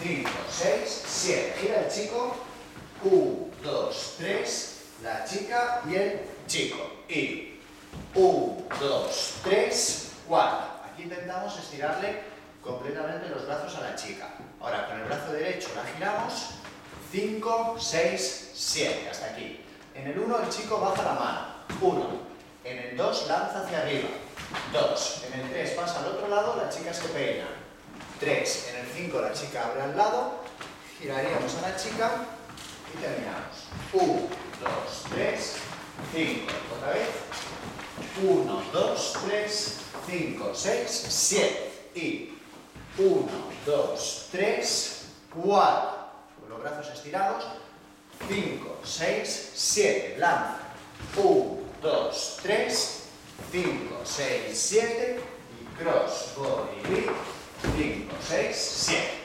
5, 6, 7. Gira el chico. 1, 2, 3. La chica y el chico. Y 1, 2, 3, 4. Aquí intentamos estirarle completamente los brazos a la chica. Ahora con el brazo derecho la giramos. 5, 6, 7. Hasta aquí. En el 1 el chico baja la mano. 1. En el 2 lanza hacia arriba. 2. En el 3 pasa al otro lado, la chica se peina. 3. En el 5 la chica abre al lado. Giraríamos a la chica y terminamos. 1, 2, 3, 5. Otra vez. 1, 2, 3, 5, 6, 7. Y 1, 2, 3, 4. Con los brazos estirados. 5, 6, 7. Lanza. 1, 2, 3, 5, 6, 7. Y cross, body, grip. 5, 6, 7.